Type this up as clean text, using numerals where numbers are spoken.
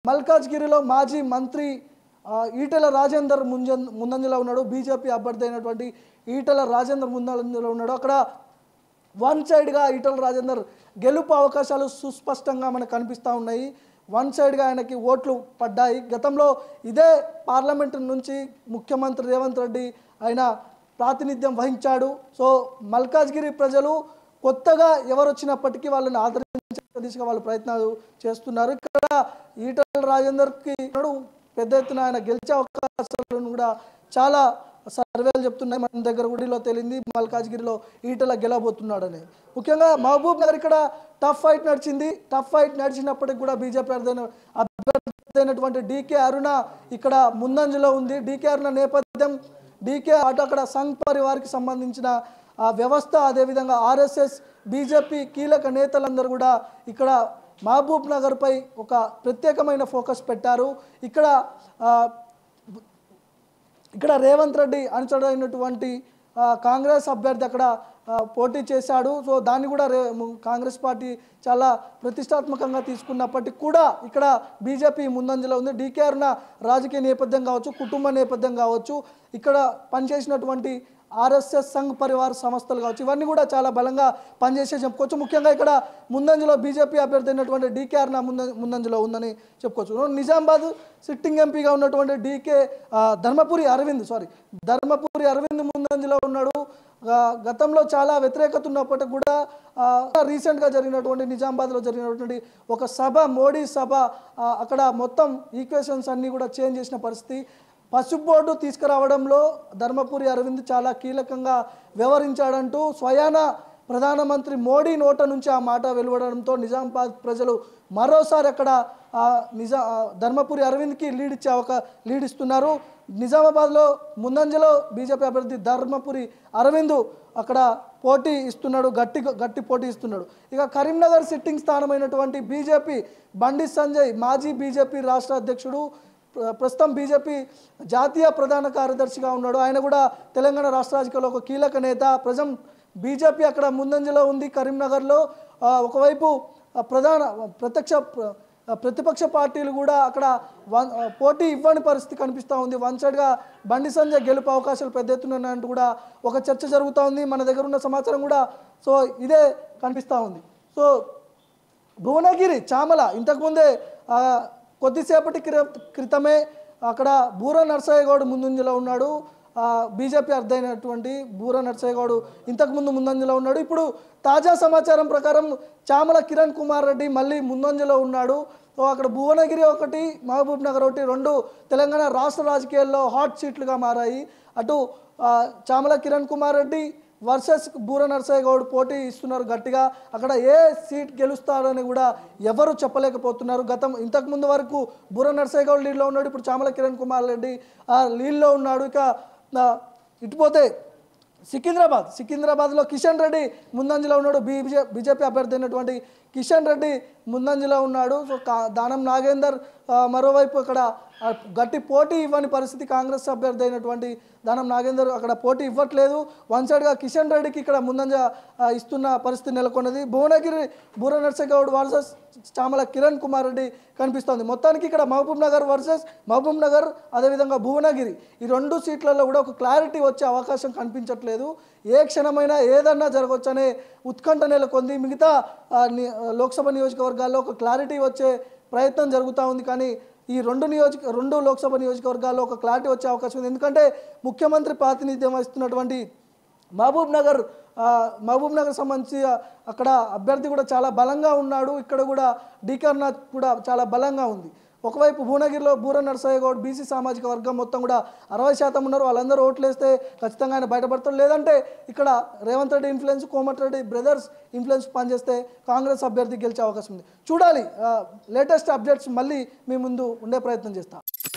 మల్కాజ్గిరిలో మాజీ మంత్రి ఈటెల రాజేందర్ ముందంజలో ఉన్నాడు. బీజేపీ అభ్యర్థి అయినటువంటి ఈటెల రాజేందర్ ముందంజలో ఉన్నాడు. అక్కడ వన్ సైడ్గా ఈటెల రాజేందర్ గెలుపు అవకాశాలు సుస్పష్టంగా మనకు కనిపిస్తూ ఉన్నాయి. వన్ సైడ్గా ఆయనకి ఓట్లు పడ్డాయి. గతంలో ఇదే పార్లమెంటు నుంచి ముఖ్యమంత్రి రేవంత్ రెడ్డి ఆయన ప్రాతినిధ్యం వహించాడు. సో మల్కాజ్గిరి ప్రజలు కొత్తగా ఎవరు వచ్చినప్పటికీ వాళ్ళని ఆదరించే దిశగా వాళ్ళు ప్రయత్నాలు చేస్తున్నారు. ఇక్కడ ఈటెల రాజేందర్కి పెద్ద ఎత్తున ఆయన గెలిచే అవకాశాలను కూడా చాలా సర్వేలు చెప్తున్నాయి. మన దగ్గర గుడిలో తేలింది మల్కాజ్గిరిలో ఈటెల గెలవబోతున్నాడని. ముఖ్యంగా మహబూబ్ నగర్ ఇక్కడ టఫ్ ఫైట్ నడిచింది. టఫ్ ఫైట్ నడిచినప్పటికి కూడా బీజేపీ అభ్యర్థి అయినటువంటి డీకే అరుణ ఇక్కడ ముందంజలో ఉంది. డీకే అరుణ నేపథ్యం డీకే అక్కడ సంఘ్ పరివార్కి సంబంధించిన వ్యవస్థ, అదేవిధంగా ఆర్ఎస్ఎస్ బీజేపీ కీలక నేతలందరూ కూడా ఇక్కడ మహబూబ్ నగర్పై ఒక ప్రత్యేకమైన ఫోకస్ పెట్టారు. ఇక్కడ రేవంత్ రెడ్డి అనుచరుడైనటువంటి కాంగ్రెస్ అభ్యర్థి అక్కడ పోటీ చేశాడు. సో దాన్ని కూడా కాంగ్రెస్ పార్టీ చాలా ప్రతిష్టాత్మకంగా తీసుకున్నప్పటికీ కూడా ఇక్కడ బీజేపీ ముందంజలో ఉంది. డీకే అరుణ రాజకీయ నేపథ్యం కావచ్చు, కుటుంబ నేపథ్యం కావచ్చు, ఇక్కడ పనిచేసినటువంటి ఆర్ఎస్ఎస్ సంఘ్ పరివార్ సంస్థలు కావచ్చు, ఇవన్నీ కూడా చాలా బలంగా పనిచేసే చెప్పుకోవచ్చు. ముఖ్యంగా ఇక్కడ ముందంజలో బీజేపీ అభ్యర్థి అయినటువంటి డీకే అరుణ ముందంజలో ఉందని చెప్పుకోవచ్చు. నిజామాబాద్ సిట్టింగ్ ఎంపీగా ఉన్నటువంటి ధర్మపురి అరవింద్ ముందంజలో ఉన్నాడు. గతంలో చాలా వ్యతిరేకత ఉన్నప్పటికీ కూడా రీసెంట్గా జరిగినటువంటి నిజామాబాద్లో జరిగినటువంటి ఒక సభ, మోడీ సభ, అక్కడ మొత్తం ఈక్వేషన్స్ అన్నీ కూడా చేంజ్ చేసిన పరిస్థితి. పసుపు బోర్డు తీసుకురావడంలో ధర్మపురి అరవింద్ చాలా కీలకంగా వ్యవహరించాడంటూ స్వయాన ప్రధానమంత్రి మోడీ నోట నుంచి ఆ మాట వెలువడంతో నిజామాబాద్ ప్రజలు మరోసారి అక్కడ ధర్మపురి అరవింద్కి లీడ్ ఇస్తున్నారు. నిజామాబాద్లో ముందంజలో బీజేపీ అభ్యర్థి ధర్మపురి అరవింద్ అక్కడ పోటీ ఇస్తున్నాడు, గట్టి పోటీ ఇస్తున్నాడు. ఇక కరీంనగర్ సిట్టింగ్ స్థానమైనటువంటి బీజేపీ బండి సంజయ్ మాజీ బీజేపీ రాష్ట్ర అధ్యక్షుడు, ప్రస్తుతం బీజేపీ జాతీయ ప్రధాన కార్యదర్శిగా ఉన్నాడు. ఆయన కూడా తెలంగాణ రాష్ట్ర రాజకీయాల్లో ఒక కీలక నేత. బీజేపీ అక్కడ ముందంజలో ఉంది కరీంనగర్లో. ఒకవైపు ప్రతిపక్ష పార్టీలు కూడా అక్కడ పోటీ ఇవ్వని పరిస్థితి కనిపిస్తూ ఉంది. వన్ సైడ్గా బండి సంజయ్ గెలుపు అవకాశాలు పెద్ద ఎత్తున ఉన్నాయంటూ కూడా ఒక చర్చ జరుగుతూ ఉంది. మన దగ్గర ఉన్న సమాచారం కూడా సో ఇదే కనిపిస్తూ ఉంది. సో భువనగిరి చామల ఇంతకుముందే కొద్దిసేపటి క్రితమే అక్కడ బూర నర్సయ్య గౌడ్ ముందంజలో ఉన్నాడు. బీజేపీ అర్థమైనటువంటి బూర నర్సయ్య గౌడ్ ఇంతకుముందు ముందంజలో ఉన్నాడు. ఇప్పుడు తాజా సమాచారం ప్రకారం చామల కిరణ్ కుమార్ రెడ్డి మళ్ళీ ముందంజలో ఉన్నాడు. సో అక్కడ భువనగిరి ఒకటి, మహబూబ్ నగర్ ఒకటి, రెండు తెలంగాణ రాష్ట్ర రాజకీయాల్లో హాట్ సీట్లుగా మారాయి. అటు చామల కిరణ్ కుమార్ రెడ్డి వర్సెస్ బూర నర్సయ్య గౌడ్ పోటీ ఇస్తున్నారు గట్టిగా. అక్కడ ఏ సీట్ గెలుస్తారని కూడా ఎవరు చెప్పలేకపోతున్నారు. ఇంతకుముందు వరకు బూర నర్సయ్య గౌడ్ లీడ్లో ఉన్నాడు, ఇప్పుడు చామల కిరణ్ కుమార్ రెడ్డి లీడ్లో ఉన్నాడు. ఇక ఇటుపోతే సికింద్రాబాద్లో కిషన్ రెడ్డి ముందంజలో ఉన్నాడు. బీజేపీ అభ్యర్థి అయినటువంటి కిషన్ రెడ్డి ముందంజలో ఉన్నాడు. సో దానం నాగేందర్ మరోవైపు అక్కడ గట్టి పోటీ ఇవ్వని పరిస్థితి. కాంగ్రెస్ అభ్యర్థి అయినటువంటి దానం నాగేందర్ అక్కడ పోటీ ఇవ్వట్లేదు. వన్ సైడ్గా కిషన్ రెడ్డికి ఇక్కడ ముందంజ ఇస్తున్న పరిస్థితి నెలకొన్నది. భువనగిరి బూర నర్సయ్య గౌడ్ వర్సెస్ చామల కిరణ్ కుమార్ రెడ్డి కనిపిస్తోంది. మొత్తానికి ఇక్కడ Mahabubnagar versus Mahabubnagar, అదేవిధంగా భువనగిరి, ఈ రెండు సీట్లలో కూడా ఒక క్లారిటీ వచ్చే అవకాశం కనిపించట్లేదు. ఏ క్షణమైనా ఏదన్నా జరగవచ్చనే ఉత్కంఠ నెలకొంది. మిగతా లోక్సభ నియోజకవర్గాల్లో ఒక క్లారిటీ వచ్చే ప్రయత్నం జరుగుతూ ఉంది. కానీ ఈ రెండు లోక్సభ నియోజకవర్గాల్లో ఒక క్లారిటీ వచ్చే అవకాశం ఉంది. ఎందుకంటే ముఖ్యమంత్రి ప్రాతినిధ్యం వహిస్తున్నటువంటి మహబూబ్ నగర్ సంబంధించి అక్కడ అభ్యర్థి కూడా చాలా బలంగా ఉన్నాడు. ఇక్కడ కూడా డీకే అరుణ కూడా చాలా బలంగా ఉంది. ఒకవైపు భువనగిరిలో బూర నర్సయ్య గౌడ్ బీసీ సామాజిక వర్గం మొత్తం కూడా 60% ఉన్నారు. వాళ్ళందరూ ఓట్లేస్తే ఖచ్చితంగా ఆయన బయటపడతారు. లేదంటే ఇక్కడ Revanth Reddy influence, Komatireddy brothers influence పనిచేస్తే కాంగ్రెస్ అభ్యర్థి గెలిచే అవకాశం ఉంది. చూడాలి. లేటెస్ట్ అప్డేట్స్ మళ్ళీ మీ ముందు ఉండే ప్రయత్నం చేస్తాం.